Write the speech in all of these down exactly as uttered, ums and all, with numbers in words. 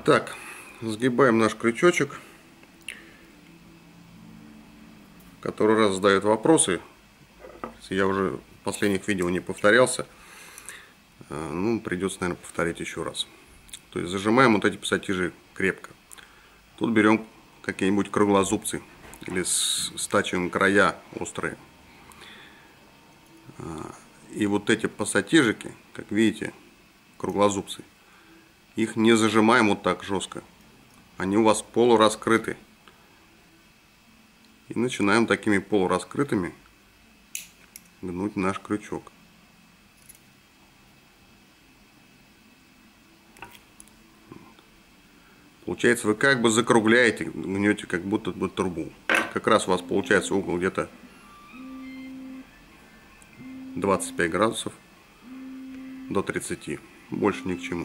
Так, сгибаем наш крючочек. Который раз задает вопросы. Я уже в последних видео не повторялся. Ну, придется, наверное, повторить еще раз. То есть зажимаем вот эти пассатижи крепко. Тут берем какие-нибудь круглозубцы или стачиваем края острые. И вот эти пассатижики, как видите, круглозубцы, их не зажимаем вот так жестко. Они у вас полураскрыты. И начинаем такими полураскрытыми гнуть наш крючок. Получается, вы как бы закругляете, гнете как будто бы трубу. Как раз у вас получается угол где-то двадцать пять градусов до тридцати. Больше ни к чему.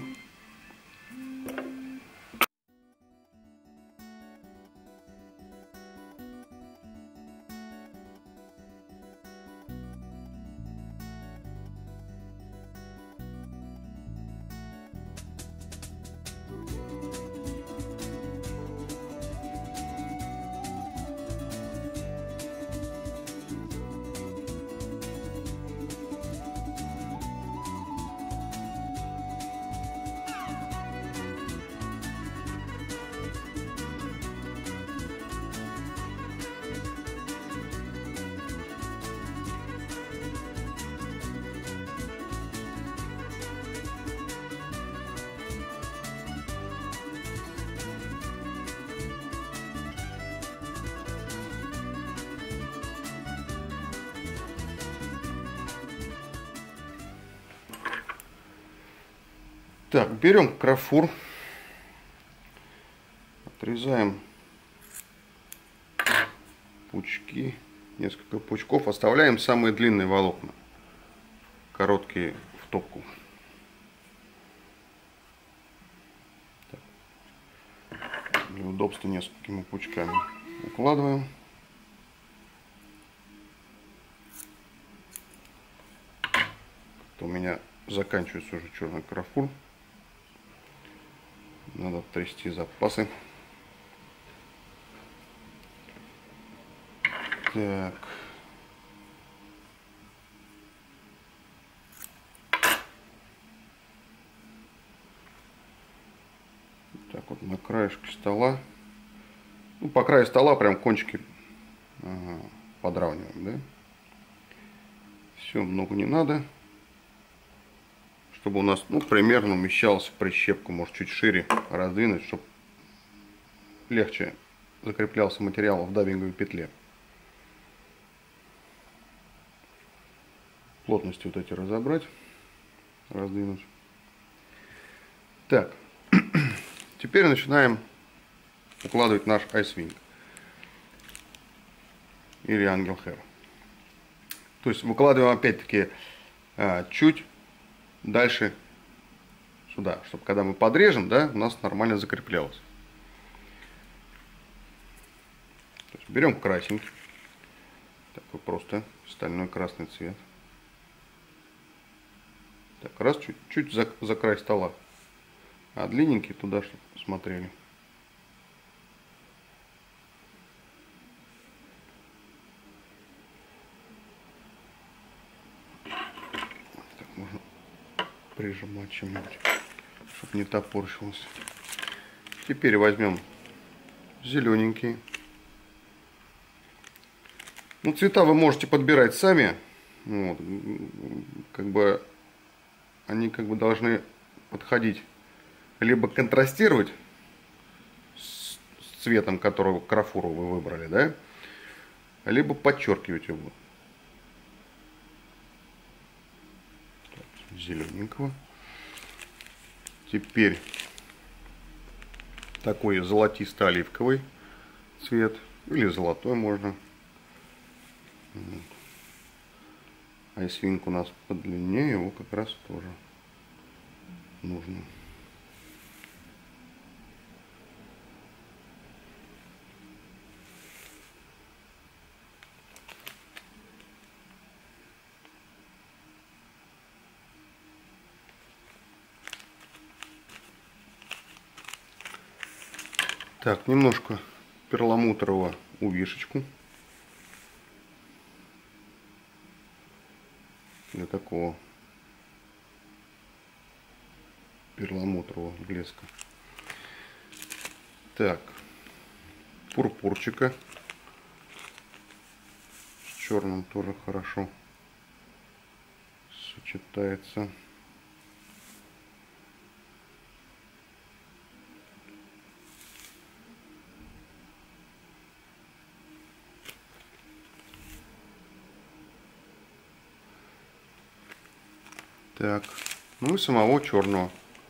Так, берем крафур, отрезаем пучки, несколько пучков, оставляем самые длинные волокна, короткие в топку. Так. Для удобства несколькими пучками укладываем. У меня заканчивается уже черный крафур. Надо трясти запасы. Так. Так вот на краешке стола. Ну, по краю стола прям кончики ага, подравниваем, да? Все, много не надо. Чтобы у нас, ну, примерно умещался прищепку, может чуть шире раздвинуть, чтобы легче закреплялся материал в даббинговой петле. Плотности вот эти разобрать, раздвинуть. Так, теперь начинаем укладывать наш Ice-Wing или Angel Hair. То есть выкладываем опять-таки чуть дальше сюда, чтобы когда мы подрежем, да, у нас нормально закреплялось. То есть берем красненький, такой просто стальной красный цвет. Так, раз чуть-чуть за, за край стола, а длинненький туда, чтобы смотрели. Так, можно прижимать чем-нибудь, чтобы не топорщилось. Теперь возьмем зелененький. Ну, цвета вы можете подбирать сами. Вот. Как бы они как бы должны подходить, либо контрастировать с цветом, которого крафуру вы выбрали, да, либо подчеркивать его. Зелененького. Теперь такой золотисто-оливковый цвет, или золотой можно. Ice-Wing у нас подлиннее, его как раз тоже нужно. Так, немножко перламутрового увешечку для такого перламутрового блеска. Так, пурпурчика с черным тоже хорошо сочетается. Так, ну и самого черного.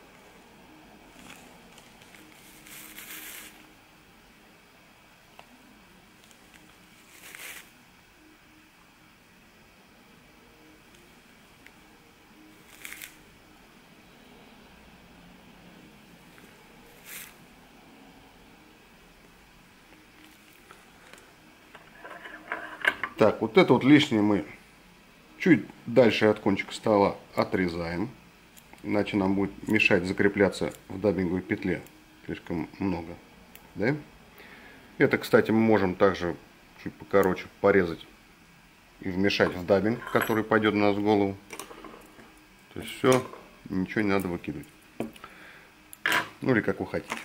Так, вот это вот лишнее мы чуть дальше от кончика стола отрезаем, иначе нам будет мешать закрепляться в даббинговой петле слишком много. Да? Это, кстати, мы можем также чуть покороче порезать и вмешать в даббинг, который пойдет у нас в голову. То есть все, ничего не надо выкидывать. Ну или как вы хотите.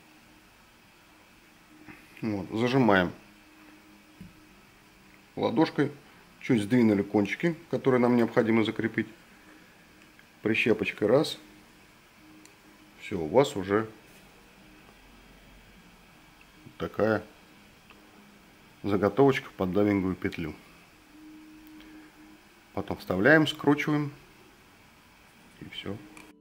Вот, зажимаем ладошкой, чуть сдвинули кончики, которые нам необходимо закрепить. Прищепочкой раз. Все, у вас уже такая заготовочка под даббинговую петлю. Потом вставляем, скручиваем и все.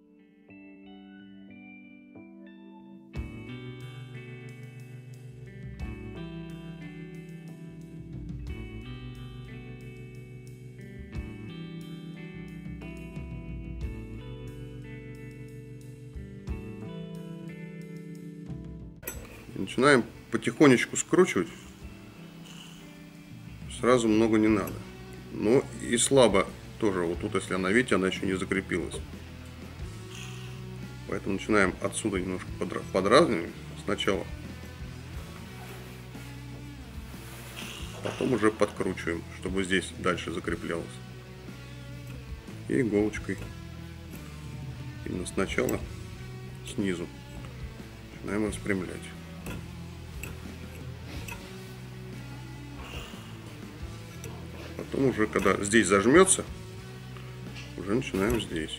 Начинаем потихонечку скручивать. Сразу много не надо. Но и слабо тоже. Вот тут, если она, видите, она еще не закрепилась. Поэтому начинаем отсюда немножко подразнивать. Сначала. Потом уже подкручиваем, чтобы здесь дальше закреплялось. И иголочкой. Именно сначала снизу начинаем распрямлять. Потом уже, когда здесь зажмется, уже начинаем здесь.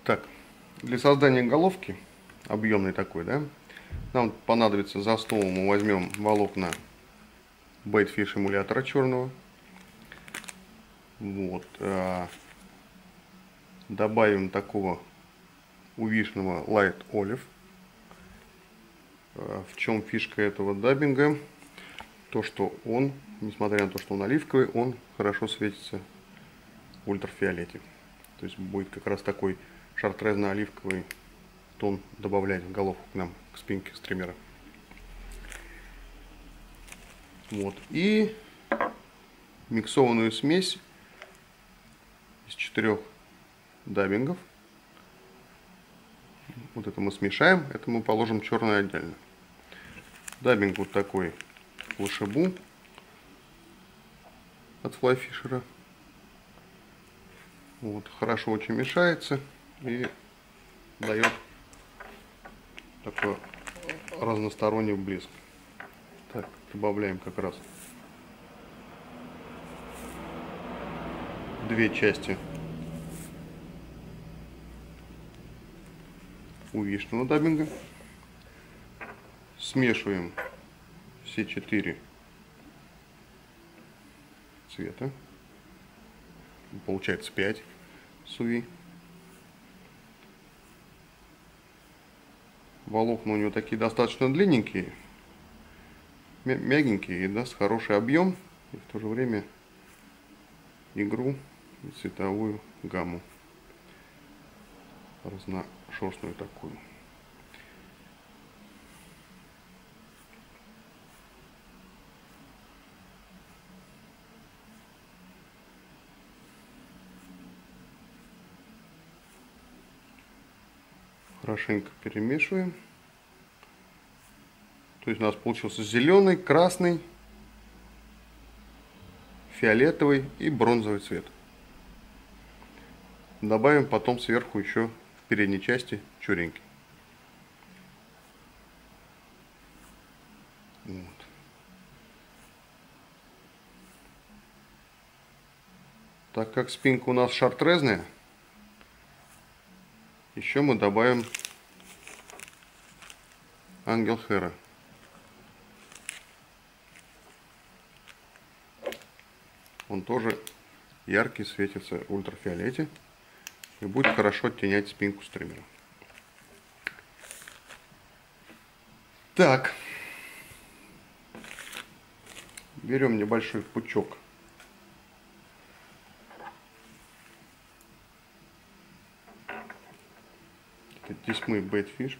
Так, для создания головки, объемной такой, да, нам понадобится за основу мы возьмем волокна бейтфиш эмулятора черного. Вот. А, добавим такого увишного Light Olive. А, в чем фишка этого даббинга? То, что он, несмотря на то, что он оливковый, он хорошо светится в ультрафиолете. То есть будет как раз такой шартрезно-оливковый тон добавлять в головку к нам, к спинке стримера. Вот. И миксованную смесь из четырех даббингов. Вот это мы смешаем, это мы положим черное отдельно. Даббинг вот такой Лошебу от Флайфишера. Вот, хорошо очень мешается и дает такой разносторонний блеск. Так, добавляем как раз две части увишного даббинга. Смешиваем все четыре цвета. Получается пять суви. Волокна у него такие достаточно длинненькие, мягенькие, и даст хороший объем, и в то же время игру и цветовую гамму разношерстную такую. Хорошенько перемешиваем. То есть у нас получился зеленый, красный, фиолетовый и бронзовый цвет. Добавим потом сверху еще в передней части черенький. Вот. Так как спинка у нас шартрезная, еще мы добавим Ангел Хэра. Он тоже яркий, светится в ультрафиолете и будет хорошо оттенять спинку стримера. Так, берем небольшой пучок Тесьмы Бейтфиш.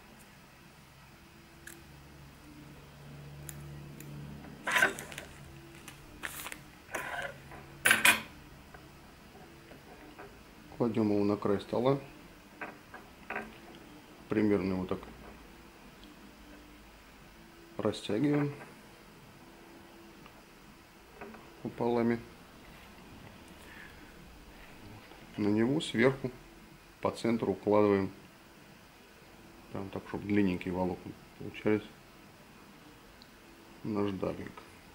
Кладем его на край стола. Примерно его так растягиваем пополами. На него сверху по центру укладываем, прям так, чтобы длинненькие волокна получались, наш даббинг.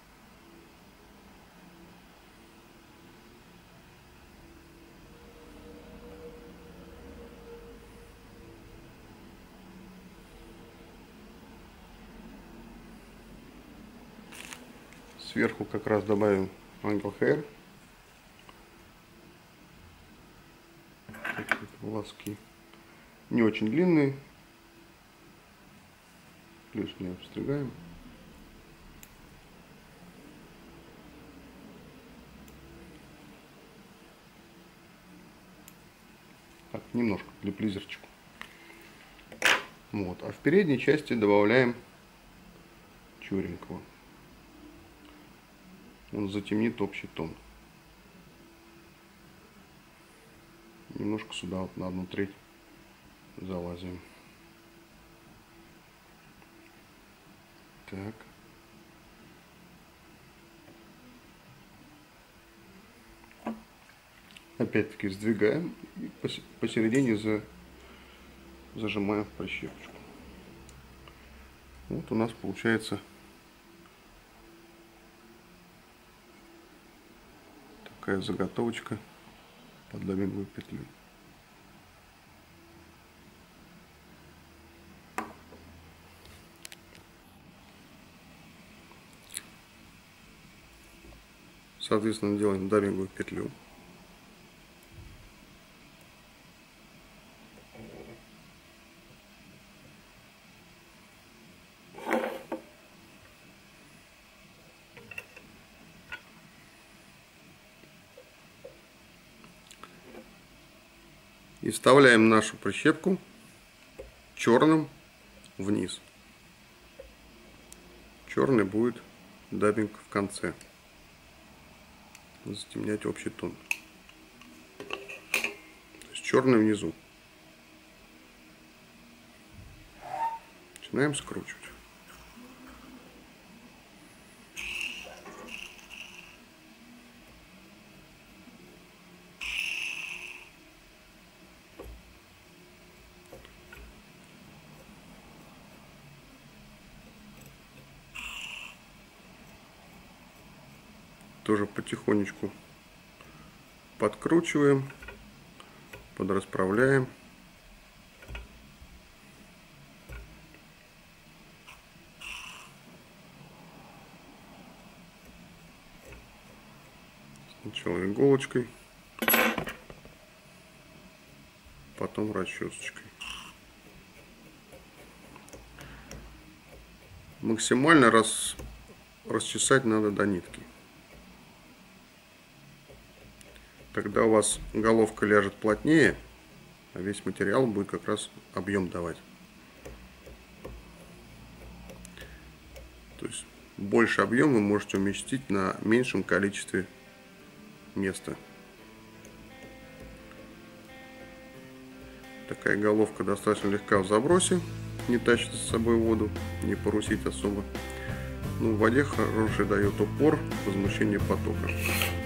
Сверху как раз добавим Ангел Хэра. Такие волоски. Не очень длинные. Лишнее обстригаем. Так, немножко для плизерчика. Вот. А в передней части добавляем черенького. Он затемнит общий тон. Немножко сюда вот на одну треть залазим. Так. Опять-таки сдвигаем и посередине за, зажимаем в прищепочку. Вот у нас получается такая заготовочка под даббинговую петлю. Соответственно, делаем даббинговую петлю. И вставляем нашу прищепку черным вниз. Черный будет даббинг в конце. Затемнять общий тон. То есть черный внизу. Начинаем скручивать. Тоже потихонечку подкручиваем, подрасправляем. Сначала иголочкой, потом расчесочкой. Максимально рас... расчесать надо до нитки. Тогда у вас головка ляжет плотнее, а весь материал будет как раз объем давать. То есть больше объема вы можете уместить на меньшем количестве места. Такая головка достаточно легка в забросе, не тащит с собой воду, не порусить особо. Но в воде хороший дает упор, возмущение потока.